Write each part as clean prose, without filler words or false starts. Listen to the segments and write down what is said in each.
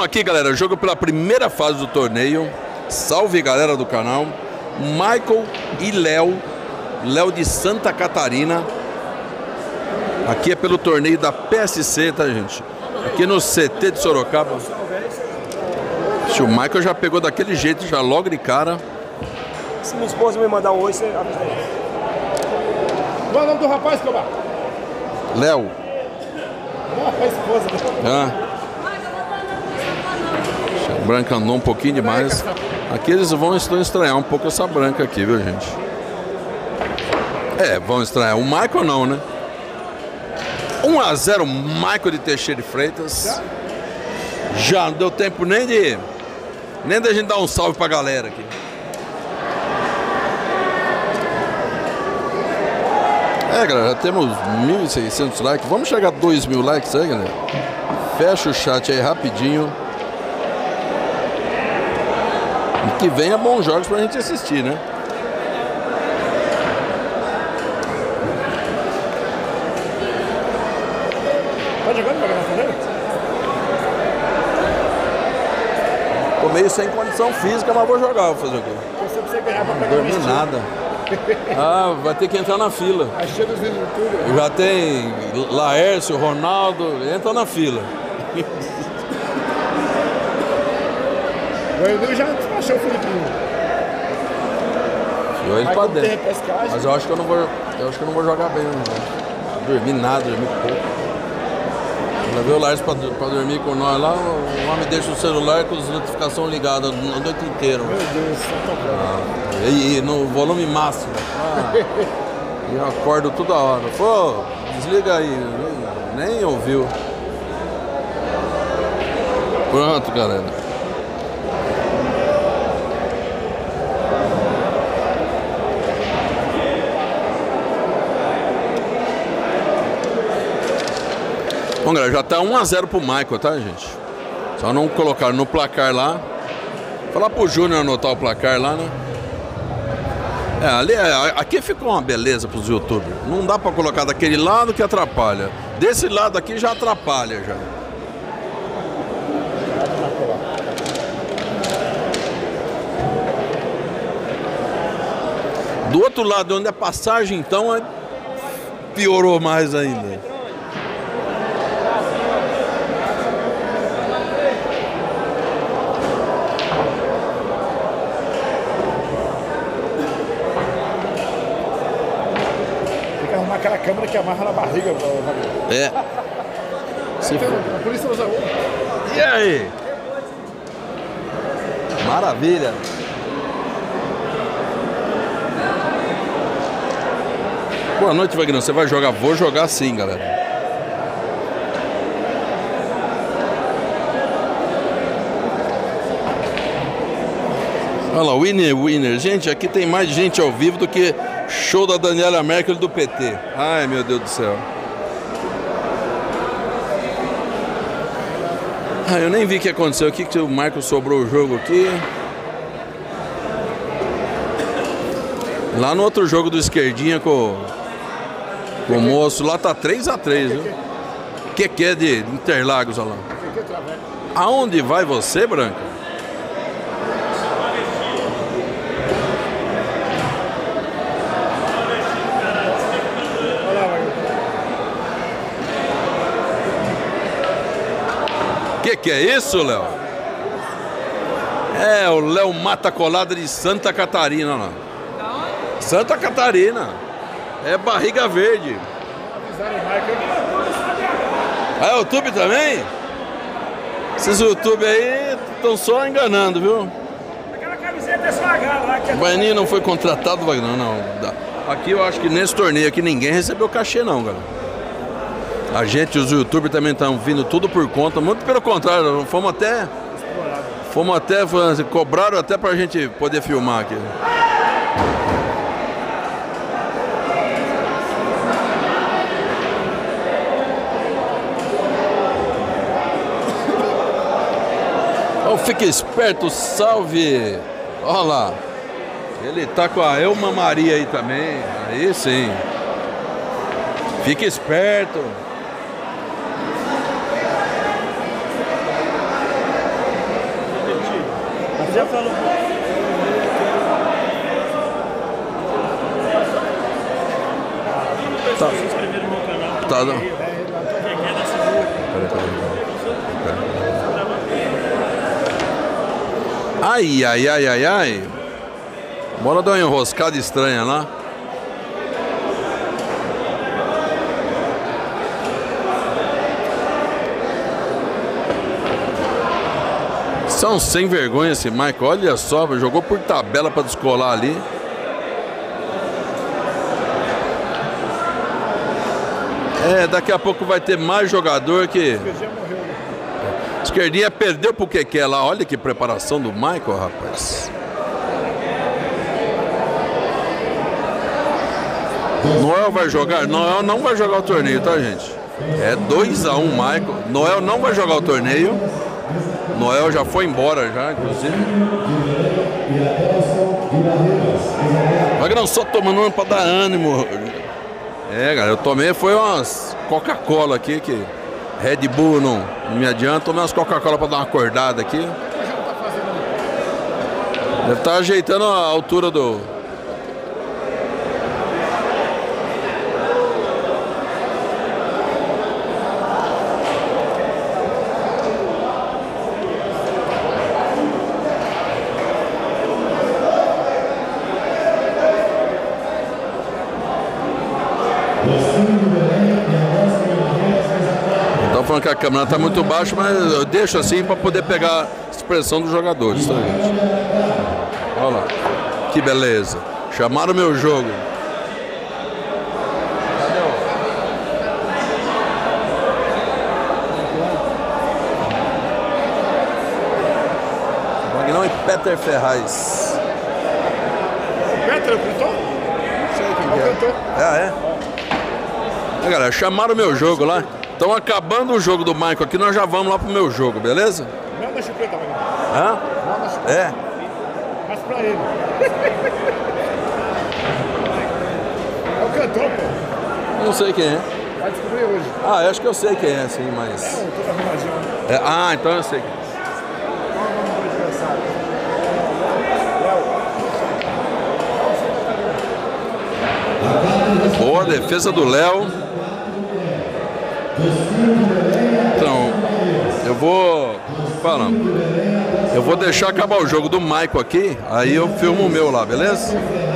Então aqui, galera, jogo pela primeira fase do torneio. Salve, galera do canal. Michael e Léo. Léo de Santa Catarina. Aqui é pelo torneio da PSC, tá, gente? Aqui no CT de Sorocaba. O Michael já pegou daquele jeito, já logo de cara. Se minha esposa me mandar um oi, você avisa aí. Qual é o nome do rapaz, Cobar? Léo. A esposa. A branca andou um pouquinho demais. Aqui eles vão estranhar um pouco essa branca aqui, viu, gente? É, vão estranhar. O Michael não, né? 1 a 0 Michael de Teixeira de Freitas. Já não deu tempo nem da gente dar um salve pra galera aqui. É, galera, já temos 1.600 likes. Vamos chegar a 2.000 likes aí, galera. Fecha o chat aí rapidinho. E que venha bons jogos pra gente assistir, né? Tá jogando pra ganhar também? Tô meio sem condição física, mas vou jogar, vou fazer o quê? Você precisa ganhar pra Não pegar dormi nada. Ah, vai ter que entrar na fila. Achei dos vídeos do YouTube. Já tem Laércio, Ronaldo, entra na fila. O Edu já despachou o Filipinho. Hoje pra dentro. Pescagem. Mas eu acho que eu não vou jogar bem, não. Dormi nada, dormi pouco. Levei o Laércio pra dormir com nós lá, o homem deixa o celular com as notificações ligadas a noite inteira. Meu Deus, só E no volume máximo. E eu acordo toda hora. Pô, desliga aí. Nem ouviu. Pronto, galera. Bom, galera, já tá 1 a 0 pro Michael, tá, gente? Só não colocar no placar lá. Falar pro Júnior anotar o placar lá, né? É, ali, aqui ficou uma beleza pros youtubers. Não dá pra colocar daquele lado que atrapalha. Desse lado aqui já atrapalha, já. Do outro lado, onde é passagem, então, piorou mais ainda. aquela câmera que amarra na barriga. É. A polícia usa uma. E aí? Maravilha. Boa noite, Wagner. Você vai jogar? Vou jogar sim, galera. Olha lá, winner. Gente, aqui tem mais gente ao vivo do que show da Daniela Merkel do PT. Ai, meu Deus do céu. Ah, eu nem vi o que aconteceu aqui, que o Michael sobrou o jogo aqui. Lá no outro jogo do esquerdinha com o moço, lá tá 3 a 3, viu? Que é de Interlagos, olha lá. Aonde vai você, Branca? Que é isso, Léo? É, o Léo Mata Colada de Santa Catarina, lá. Santa Catarina. É barriga verde. É YouTube também? Esses YouTube aí estão só enganando, viu? Aquela camiseta é só H lá. O Baianinho não foi contratado, Wagner, não. Aqui eu acho que nesse torneio aqui ninguém recebeu cachê, não, galera. A gente, os youtubers também estão vindo tudo por conta, muito pelo contrário, fomos até, cobraram até pra gente poder filmar aqui. Oh, fica esperto, salve! Olha lá, ele tá com a Elma Maria aí também, aí sim. Fica esperto. Já falou. Tá. Se inscrever no meu canal. Tá, não. Ai, ai, ai, ai, ai. Bora dar uma enroscada estranha lá. São sem vergonha esse Michael. Olha só, jogou por tabela para descolar ali. É, daqui a pouco vai ter mais jogador que... Esquerdinha perdeu pro Keké lá. Olha que preparação do Michael, rapaz. Noel vai jogar? Noel não vai jogar o torneio, tá, gente? É 2-1 Michael. Noel não vai jogar o torneio. Noel já foi embora já, inclusive. Magrão só tomando uma pra dar ânimo. É, galera, eu tomei foi umas Coca-Cola aqui, que Red Bull não me adianta. Tomei umas Coca-Cola pra dar uma acordada aqui. Deve estar ajeitando a altura do... Estão falando que a câmera está muito baixa, mas eu deixo assim para poder pegar a expressão dos jogadores, tá, gente? Olha lá, que beleza. Chamaram o meu jogo. Magnão e Peter Ferraz. Peter, o cantor? Não sei quem É o cantor. É, galera, chamaram o meu jogo lá. Estão acabando o jogo do Michael aqui, nós já vamos lá pro meu jogo, beleza? Manda a chupeta, Magnão. Hã? Manda a chupeta. É? Mas pra ele. É o cantor, pô. Não sei quem é. Vai descobrir hoje. Ah, eu acho que eu sei quem é, sim, mas... É, todo arrumadinho. É, ah, então eu sei quem é. Qual é o nome do adversário? Léo. Boa defesa do Léo. Então, eu vou... Falando. Eu vou deixar acabar o jogo do Michael aqui, aí eu filmo o meu lá, beleza?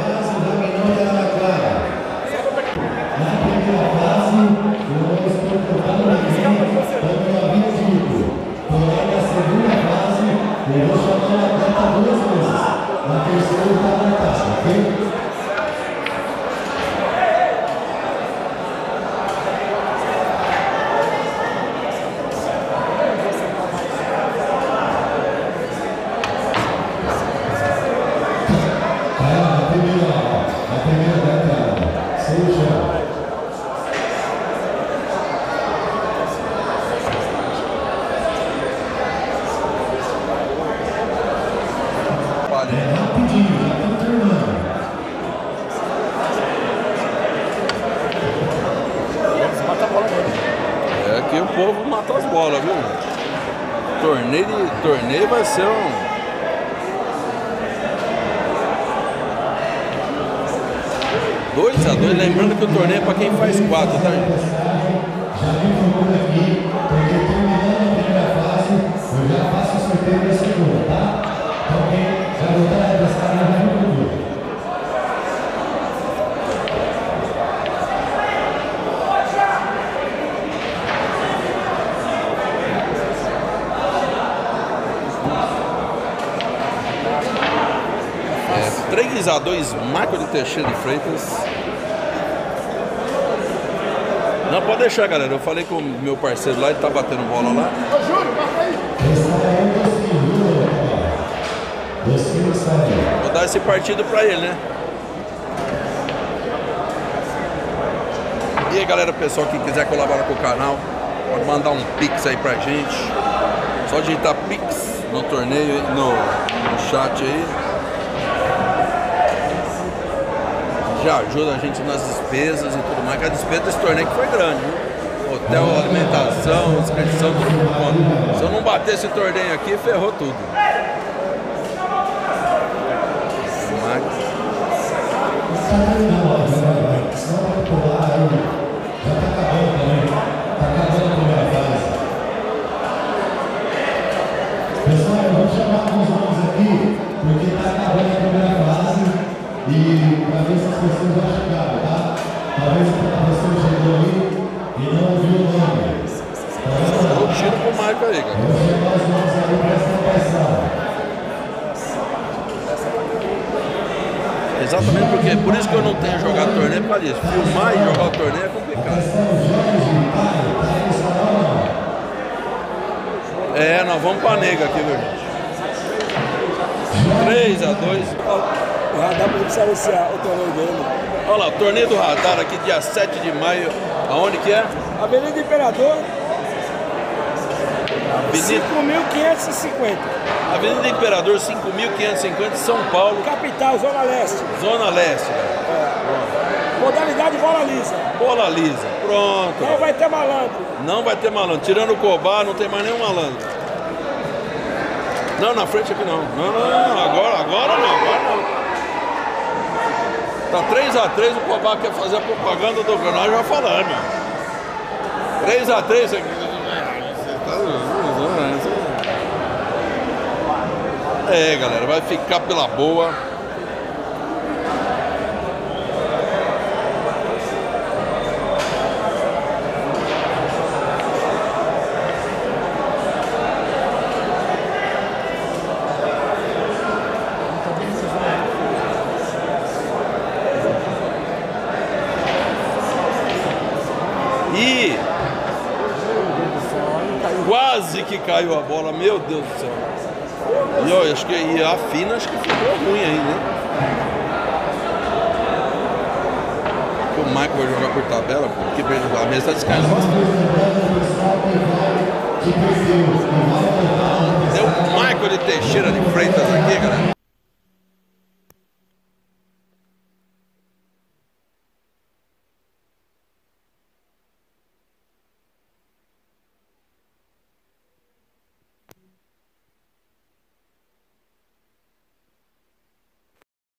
É que o povo mata as bolas, viu? Torneio vai ser um... 2-2, lembrando que o torneio é pra quem faz 4, tá, gente? É 3-2, Michael de Teixeira de Freitas. Não, pode deixar, galera. Eu falei com o meu parceiro lá, ele tá batendo bola lá. Ô, Júlio, marca aí. Vou dar esse partido pra ele, né? E aí, galera, pessoal que quiser colaborar com o canal, pode mandar um pix aí pra gente. Só digitar pix no torneio, no chat aí. Já ajuda a gente nas despesas e tudo mais, que a despesa desse torneio que foi grande, viu? Hotel, alimentação, inscrição, tudo por conta. Se eu não bater esse torneio aqui, ferrou tudo. Pessoal, eu vou chamar alguns nomes aqui, porque está acabando a primeira fase e para ver se as pessoas já chegaram, tá? Talvez a pessoa chegou aí e não ouviu o nome. Eu tiro pro Michael aí, cara. Eu vou chamar os nomes aí para essa atenção. Exatamente porque por isso que eu não tenho jogado torneio, por causa disso. Filmar e jogar o torneio é complicado. É, nós vamos pra nega aqui, viu, gente? 3-2. O radar precisa iniciar o torneio dele. Olha lá, o torneio do radar aqui, dia 7 de maio. Aonde que é? Avenida Imperador, Avenida 5.550. Avenida Imperador 5.550, São Paulo, Capital, Zona Leste. Zona Leste. Modalidade bola lisa. Bola lisa. Pronto. Não vai ter malandro. Não vai ter malandro. Tirando o Cobá, não tem mais nenhum malandro. Não, na frente aqui não. Não. Agora não. Tá 3-3, o Cobá quer fazer a propaganda do canal já falando. 3-3 aqui. É, galera, vai ficar pela boa. E quase que caiu a bola, meu Deus do céu. E ó, acho que a fina acho que ficou ruim aí, né? O Michael vai jogar por tabela, porque a mesa está descaindo bastante. Tem o Michael de Teixeira de Freitas aqui, galera.